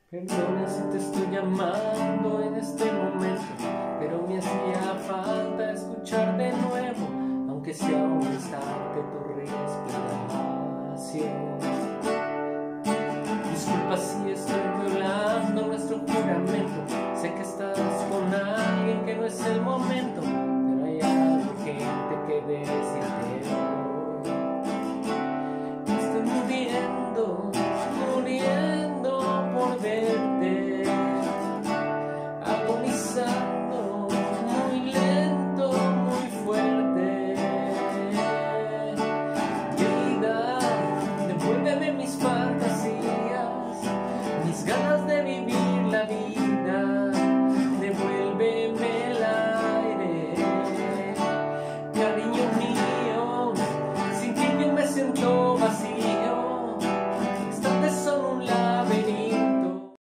Perdona si te estoy llamando en este momento, pero me hacía falta escuchar de nuevo, aunque sea un instante, tu respiración. Disculpa si estoy